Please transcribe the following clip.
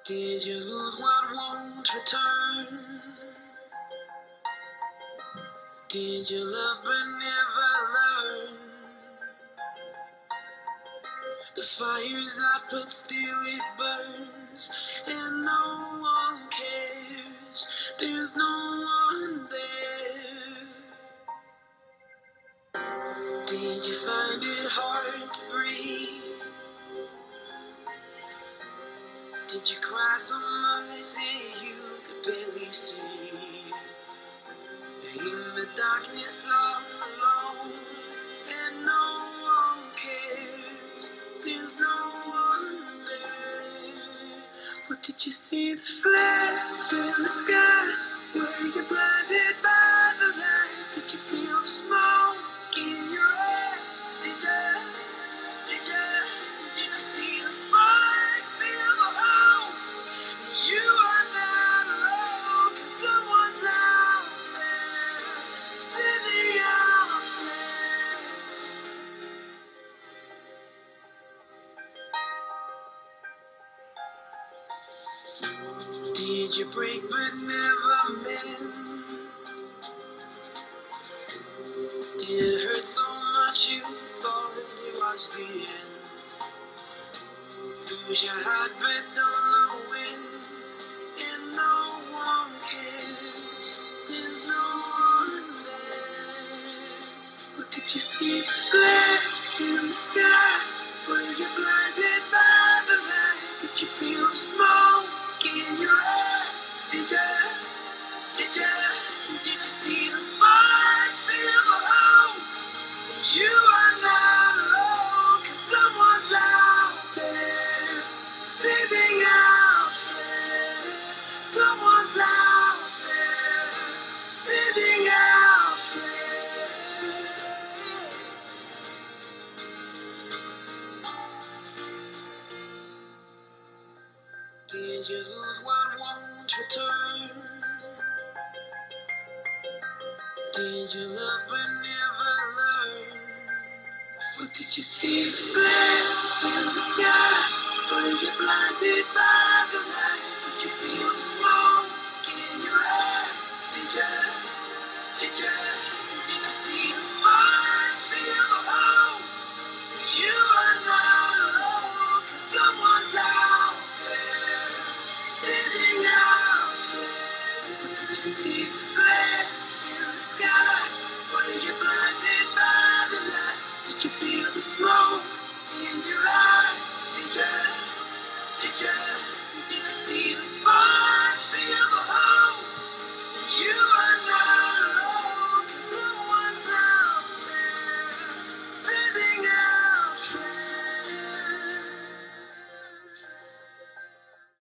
Did you lose what won't return? Did you love but never learn? The fire's out but still it burns, and no one cares. There's no one there. Did you find it hard to breathe? Did you cry so much that you could barely see? In the darkness all alone, and no one cares. There's no one there. What did you see? The flares in the sky? Were you blinded by the light? Did you feel the smoke in your eyes? Did you see the sparks feel the hope? You are not alone, 'cause someone's out there sending out flares. Did you break but never mend? Did it hurt so much you thought it was the end? Lose your heart but don't know when, and no one cares. There's no one there. What did you see? The flash in the sky? Were you blinded by the light? Did you feel the smoke in your eyes? Did you see the sparks feel the hope? You are not alone, 'cause someone's out there sending out flares. Someone's out there sending out flares. Did you lose what won't return? Did you love but never learn? What did you see? The flares in the sky? Were you blinded by the light? Did you feel the smoke in your eyes? Did you see the sparks feel the hope? You are not alone, 'cause someone's out there sending out flares. What did you see? The flares in the sky? Were you blinded by the light? Did you feel the smoke in your eyes? Did you see the sparks feel the hope? You